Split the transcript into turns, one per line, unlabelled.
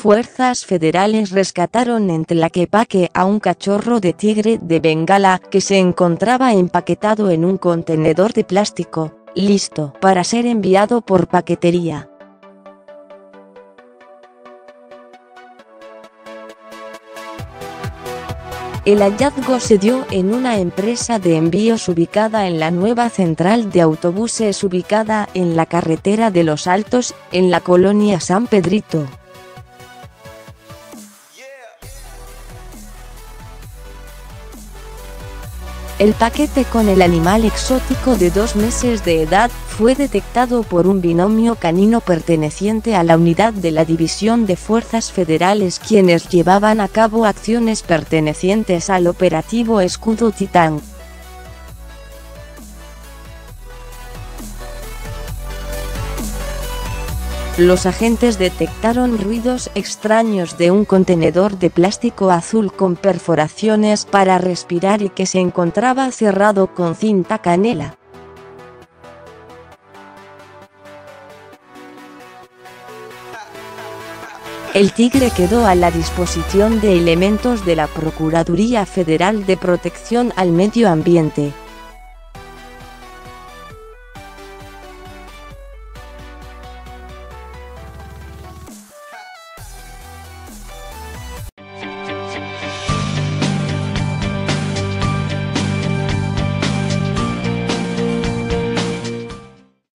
Fuerzas federales rescataron en Tlaquepaque a un cachorro de tigre de Bengala que se encontraba empaquetado en un contenedor de plástico, listo para ser enviado por paquetería. El hallazgo se dio en una empresa de envíos ubicada en la nueva central de autobuses ubicada en la carretera de Los Altos, en la colonia San Pedrito. El paquete con el animal exótico de 2 meses de edad fue detectado por un binomio canino perteneciente a la unidad de la División de Fuerzas Federales, quienes llevaban a cabo acciones pertenecientes al operativo Escudo Titán. Los agentes detectaron ruidos extraños de un contenedor de plástico azul con perforaciones para respirar y que se encontraba cerrado con cinta canela. El tigre quedó a la disposición de elementos de la Procuraduría Federal de Protección al Medio Ambiente.